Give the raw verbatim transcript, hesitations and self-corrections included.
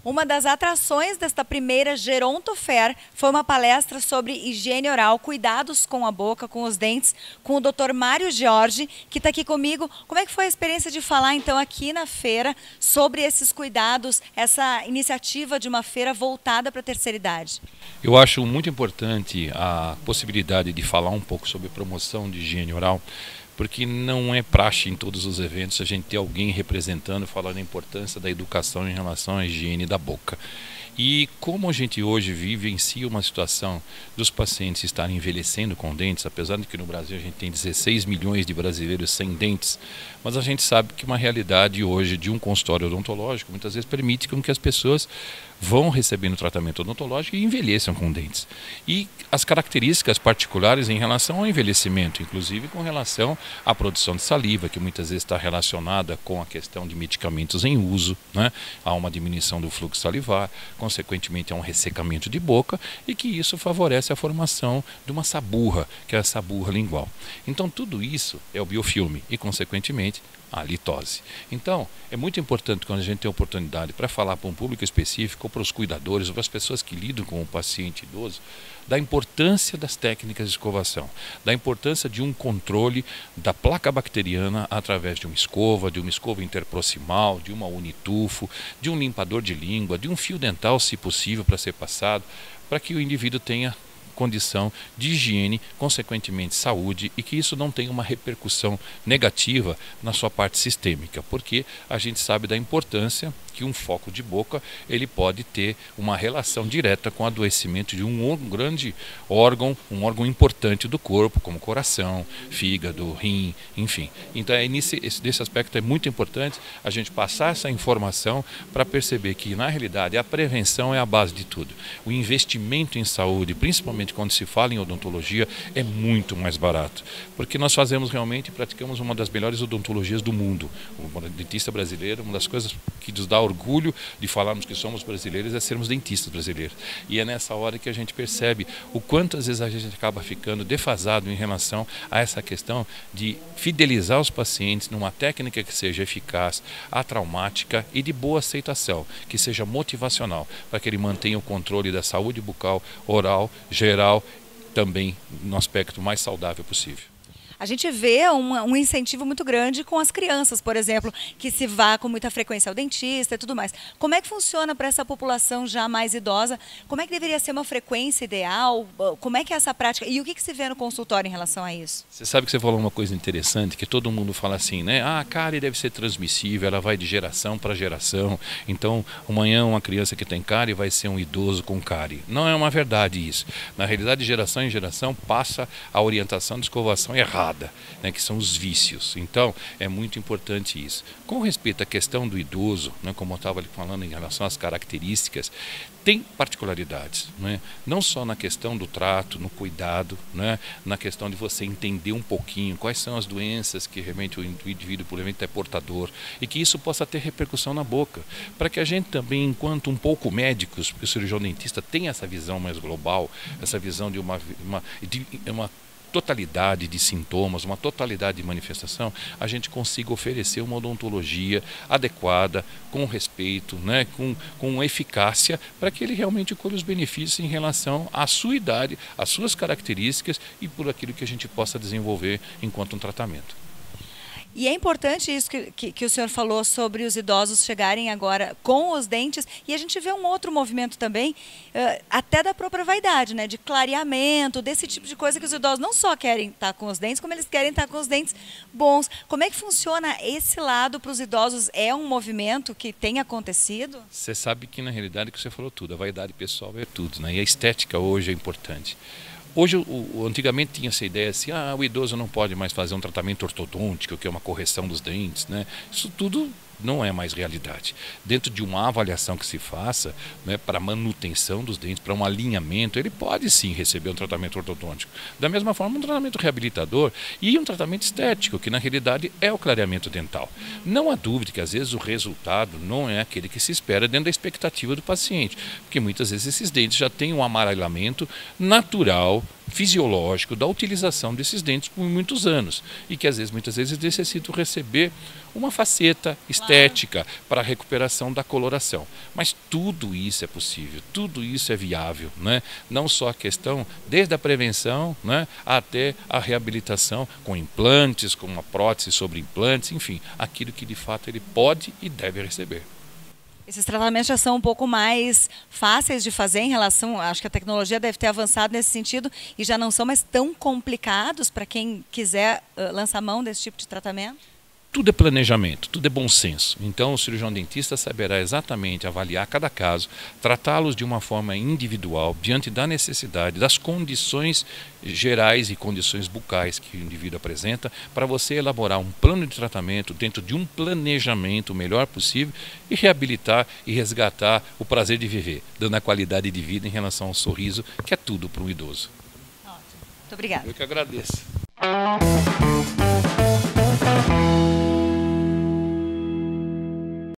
Uma das atrações desta primeira Geronto Fair foi uma palestra sobre higiene oral, cuidados com a boca, com os dentes, com o doutor Mário Jorge, que está aqui comigo. Como é que foi a experiência de falar, então, aqui na feira sobre esses cuidados, essa iniciativa de uma feira voltada para a terceira idade? Eu acho muito importante a possibilidade de falar um pouco sobre promoção de higiene oral, porque não é praxe em todos os eventos a gente ter alguém representando, falando a importância da educação em relação à higiene da boca. E como a gente hoje vive em si uma situação dos pacientes estarem envelhecendo com dentes, apesar de que no Brasil a gente tem dezesseis milhões de brasileiros sem dentes, mas a gente sabe que uma realidade hoje de um consultório odontológico muitas vezes permite com que as pessoas vão recebendo tratamento odontológico e envelheçam com dentes. E as características particulares em relação ao envelhecimento, inclusive com relação à produção de saliva, que muitas vezes está relacionada com a questão de medicamentos em uso, né? Há uma diminuição do fluxo salivar, consequentemente há um ressecamento de boca e que isso favorece a formação de uma saburra, que é a saburra lingual. Então tudo isso é o biofilme e, consequentemente, a litose. Então, é muito importante quando a gente tem oportunidade para falar para um público específico, ou para os cuidadores, ou para as pessoas que lidam com o paciente idoso, da importância das técnicas de escovação, da importância de um controle da placa bacteriana através de uma escova, de uma escova interproximal, de uma unitufo, de um limpador de língua, de um fio dental, se possível, para ser passado, para que o indivíduo tenha condição de higiene, consequentemente saúde, e que isso não tenha uma repercussão negativa na sua parte sistêmica, porque a gente sabe da importância que um foco de boca ele pode ter uma relação direta com o adoecimento de um grande órgão, um órgão importante do corpo, como coração, fígado, rim, enfim. Então, é nesse, nesse aspecto é muito importante a gente passar essa informação para perceber que, na realidade, a prevenção é a base de tudo. O investimento em saúde, principalmente quando se fala em odontologia, é muito mais barato, porque nós fazemos realmente, praticamos uma das melhores odontologias do mundo. O dentista brasileiro, uma das coisas que nos dá orgulho de falarmos que somos brasileiros é sermos dentistas brasileiros. E é nessa hora que a gente percebe o quanto às vezes a gente acaba ficando defasado em relação a essa questão de fidelizar os pacientes numa técnica que seja eficaz, atraumática e de boa aceitação, que seja motivacional, para que ele mantenha o controle da saúde bucal, oral, geral, também no aspecto mais saudável possível. A gente vê um, um incentivo muito grande com as crianças, por exemplo, que se vá com muita frequência ao dentista e tudo mais. Como é que funciona para essa população já mais idosa? Como é que deveria ser uma frequência ideal? Como é que é essa prática? E o que, que se vê no consultório em relação a isso? Você sabe que você falou uma coisa interessante, que todo mundo fala assim, né? Ah, a cárie deve ser transmissível, ela vai de geração para geração. Então, amanhã uma criança que tem cárie vai ser um idoso com cárie. Não é uma verdade isso. Na realidade, de geração em geração passa a orientação de escovação errada. Né, que são os vícios. Então, é muito importante isso. Com respeito à questão do idoso, né, como eu estava falando em relação às características, tem particularidades, né? Não só na questão do trato, no cuidado, né, na questão de você entender um pouquinho quais são as doenças que realmente o indivíduo provavelmente é portador e que isso possa ter repercussão na boca, para que a gente também, enquanto um pouco médicos, porque o cirurgião dentista tem essa visão mais global, essa visão de uma, uma, de uma totalidade de sintomas, uma totalidade de manifestação, a gente consiga oferecer uma odontologia adequada, com respeito, né, com, com eficácia, para que ele realmente colhe os benefícios em relação à sua idade, às suas características e por aquilo que a gente possa desenvolver enquanto um tratamento. E é importante isso que, que, que o senhor falou sobre os idosos chegarem agora com os dentes. E a gente vê um outro movimento também, uh, até da própria vaidade, né? De clareamento, desse tipo de coisa que os idosos não só querem estar com os dentes, como eles querem estar com os dentes bons. Como é que funciona esse lado para os idosos? É um movimento que tem acontecido? Você sabe que na realidade que você falou tudo, a vaidade pessoal é tudo, né? E a estética hoje é importante. Hoje, o, o, antigamente tinha essa ideia assim, ah, o idoso não pode mais fazer um tratamento ortodôntico, que é uma correção dos dentes, né? Isso tudo não é mais realidade. Dentro de uma avaliação que se faça, né, para manutenção dos dentes, para um alinhamento, ele pode sim receber um tratamento ortodôntico. Da mesma forma, um tratamento reabilitador e um tratamento estético, que na realidade é o clareamento dental. Não há dúvida que às vezes o resultado não é aquele que se espera dentro da expectativa do paciente, porque muitas vezes esses dentes já têm um amarelamento natural fisiológico da utilização desses dentes por muitos anos e que às vezes, muitas vezes necessitam receber uma faceta estética para a recuperação da coloração. Mas tudo isso é possível, tudo isso é viável, né? Não só a questão desde a prevenção, né, até a reabilitação com implantes, com uma prótese sobre implantes, enfim, aquilo que de fato ele pode e deve receber. Esses tratamentos já são um pouco mais fáceis de fazer em relação, acho que a tecnologia deve ter avançado nesse sentido e já não são mais tão complicados para quem quiser uh, lançar mão desse tipo de tratamento? Tudo é planejamento, tudo é bom senso. Então o cirurgião dentista saberá exatamente avaliar cada caso, tratá-los de uma forma individual, diante da necessidade, das condições gerais e condições bucais que o indivíduo apresenta, para você elaborar um plano de tratamento dentro de um planejamento o melhor possível e reabilitar e resgatar o prazer de viver, dando a qualidade de vida em relação ao sorriso, que é tudo para um idoso. Ótimo. Muito obrigada. Eu que agradeço.